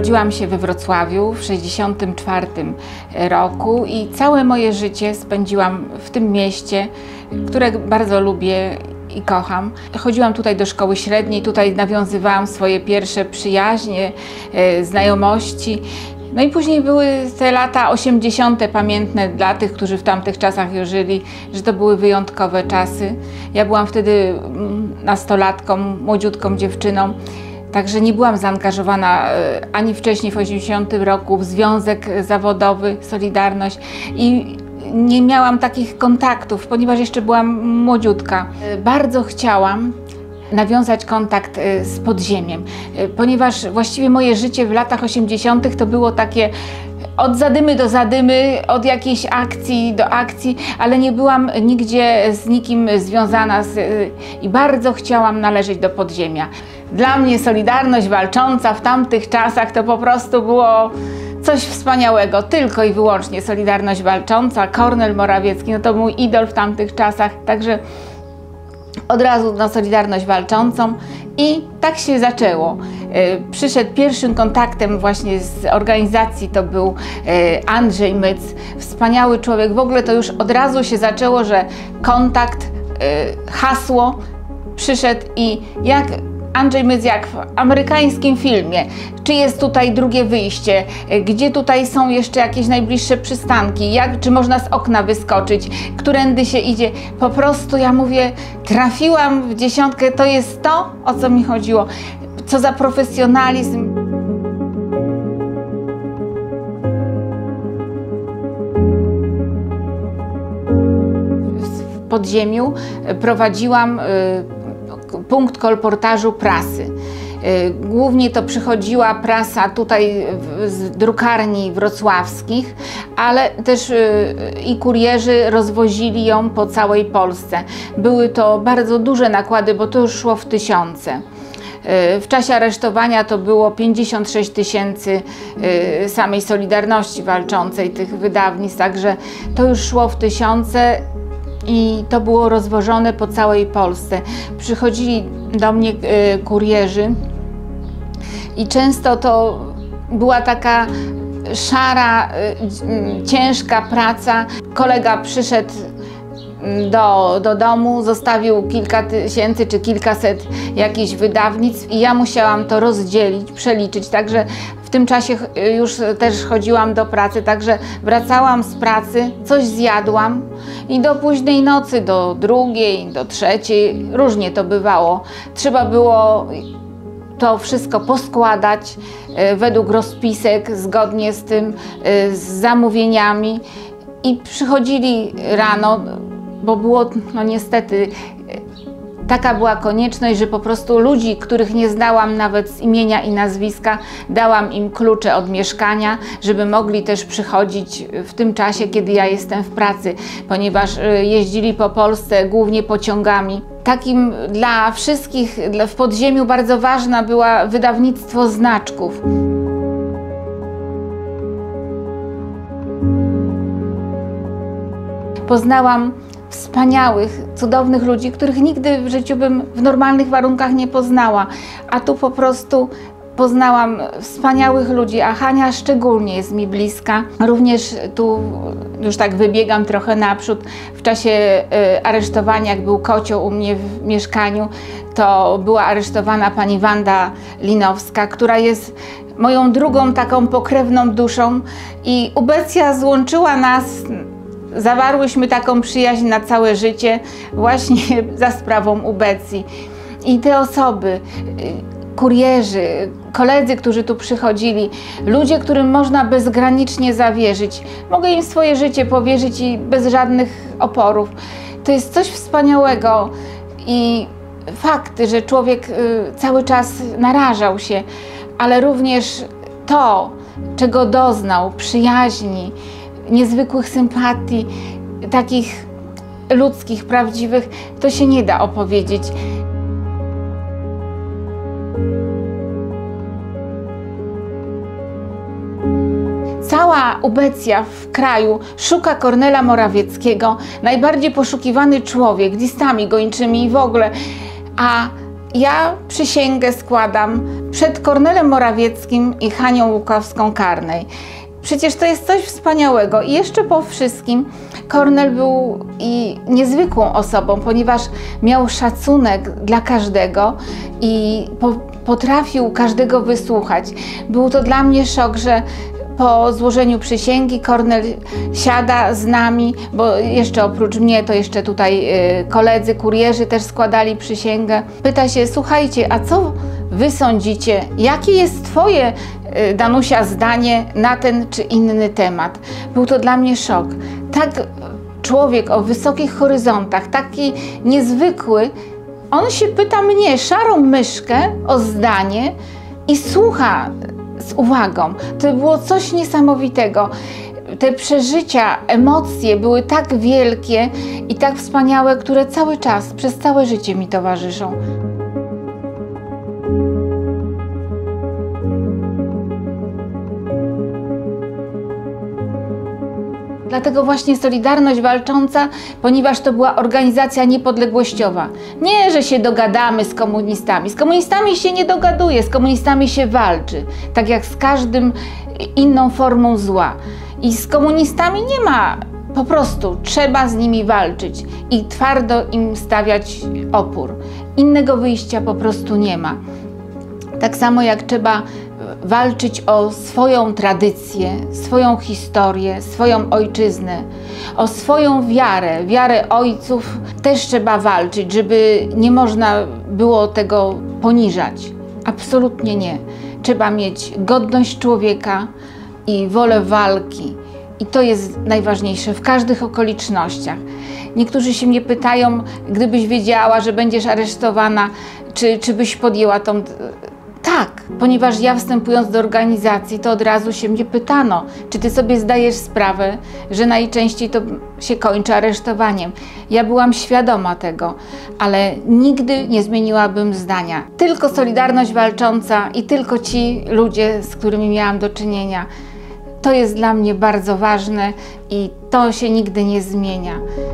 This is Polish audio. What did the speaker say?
Urodziłam się we Wrocławiu w 1964 roku i całe moje życie spędziłam w tym mieście, które bardzo lubię i kocham. Chodziłam tutaj do szkoły średniej, tutaj nawiązywałam swoje pierwsze przyjaźnie, znajomości. No i później były te lata 80. pamiętne dla tych, którzy w tamtych czasach już żyli, że to były wyjątkowe czasy. Ja byłam wtedy nastolatką, młodziutką dziewczyną, także nie byłam zaangażowana ani wcześniej w 80. roku w związek zawodowy, Solidarność i nie miałam takich kontaktów, ponieważ jeszcze byłam młodziutka. Bardzo chciałam nawiązać kontakt z podziemiem, ponieważ właściwie moje życie w latach 80. to było takie od zadymy do zadymy, od jakiejś akcji do akcji, ale nie byłam nigdzie z nikim związana i bardzo chciałam należeć do podziemia. Dla mnie Solidarność walcząca w tamtych czasach to po prostu było coś wspaniałego, tylko i wyłącznie Solidarność walcząca, Kornel Morawiecki, no to mój idol w tamtych czasach, także od razu na Solidarność walczącą i tak się zaczęło. Przyszedł pierwszym kontaktem właśnie z organizacji, to był Andrzej Myc, wspaniały człowiek. W ogóle to już od razu się zaczęło, że kontakt, hasło przyszedł i jak Andrzej Myc, jak w amerykańskim filmie, czy jest tutaj drugie wyjście, gdzie tutaj są jeszcze jakieś najbliższe przystanki, czy można z okna wyskoczyć, którędy się idzie. Po prostu ja mówię, trafiłam w dziesiątkę, to jest to, o co mi chodziło. Co za profesjonalizm. W podziemiu prowadziłam punkt kolportażu prasy. Głównie to przychodziła prasa tutaj z drukarni wrocławskich, ale też i kurierzy rozwozili ją po całej Polsce. Były to bardzo duże nakłady, bo to już szło w tysiące. W czasie aresztowania to było 56 000 samej Solidarności walczącej, tych wydawnictw, także to już szło w tysiące i to było rozwożone po całej Polsce. Przychodzili do mnie kurierzy i często to była taka szara, ciężka praca. Kolega przyszedł do domu, zostawił kilka tysięcy czy kilkaset jakichś wydawnictw i ja musiałam to rozdzielić, przeliczyć, także w tym czasie już też chodziłam do pracy, także wracałam z pracy, coś zjadłam i do późnej nocy, do drugiej, do trzeciej, różnie to bywało. Trzeba było to wszystko poskładać według rozpisek, zgodnie z tym, z zamówieniami i przychodzili rano, bo było, no niestety, taka była konieczność, że po prostu ludzi, których nie znałam nawet z imienia i nazwiska, dałam im klucze od mieszkania, żeby mogli też przychodzić w tym czasie, kiedy ja jestem w pracy, ponieważ jeździli po Polsce głównie pociągami. Takim dla wszystkich w podziemiu bardzo ważne było wydawnictwo znaczków. Poznałam wspaniałych, cudownych ludzi, których nigdy w życiu bym w normalnych warunkach nie poznała. A tu po prostu poznałam wspaniałych ludzi, a Hania szczególnie jest mi bliska. Również tu już tak wybiegam trochę naprzód. W czasie aresztowania, jak był kocioł u mnie w mieszkaniu, to była aresztowana pani Wanda Linowska, która jest moją drugą taką pokrewną duszą i ubecja złączyła nas. Zawarłyśmy taką przyjaźń na całe życie właśnie za sprawą ubecji. I te osoby, kurierzy, koledzy, którzy tu przychodzili, ludzie, którym można bezgranicznie zawierzyć, mogę im swoje życie powierzyć i bez żadnych oporów. To jest coś wspaniałego i fakt, że człowiek cały czas narażał się, ale również to, czego doznał, przyjaźni, niezwykłych sympatii, takich ludzkich, prawdziwych, to się nie da opowiedzieć. Cała ubecja w kraju szuka Kornela Morawieckiego, najbardziej poszukiwany człowiek, listami gończymi i w ogóle. A ja przysięgę składam przed Kornelem Morawieckim i Hanią Łukowską-Karnej. Przecież to jest coś wspaniałego i jeszcze po wszystkim Kornel był i niezwykłą osobą, ponieważ miał szacunek dla każdego i potrafił każdego wysłuchać. Był to dla mnie szok, że po złożeniu przysięgi Kornel siada z nami, bo jeszcze oprócz mnie to jeszcze tutaj koledzy, kurierzy też składali przysięgę. Pyta się: słuchajcie, a co wy sądzicie? Jakie jest twoje, Danusia, zdanie na ten czy inny temat? Był to dla mnie szok. Tak człowiek o wysokich horyzontach, taki niezwykły, on się pyta mnie, szarą myszkę, o zdanie i słucha z uwagą. To było coś niesamowitego. Te przeżycia, emocje były tak wielkie i tak wspaniałe, które cały czas, przez całe życie mi towarzyszą. Dlatego właśnie Solidarność Walcząca, ponieważ to była organizacja niepodległościowa. Nie, że się dogadamy z komunistami. Z komunistami się nie dogaduje, z komunistami się walczy. Tak jak z każdym inną formą zła. I z komunistami nie ma, po prostu trzeba z nimi walczyć i twardo im stawiać opór. Innego wyjścia po prostu nie ma. Tak samo jak trzeba walczyć o swoją tradycję, swoją historię, swoją ojczyznę, o swoją wiarę, wiarę ojców też trzeba walczyć, żeby nie można było tego poniżać. Absolutnie nie. Trzeba mieć godność człowieka i wolę walki. I to jest najważniejsze w każdych okolicznościach. Niektórzy się mnie pytają, gdybyś wiedziała, że będziesz aresztowana, czy byś podjęła tą... Tak, ponieważ ja wstępując do organizacji, to od razu się mnie pytano, czy ty sobie zdajesz sprawę, że najczęściej to się kończy aresztowaniem. Ja byłam świadoma tego, ale nigdy nie zmieniłabym zdania. Tylko Solidarność Walcząca i tylko ci ludzie, z którymi miałam do czynienia, to jest dla mnie bardzo ważne i to się nigdy nie zmienia.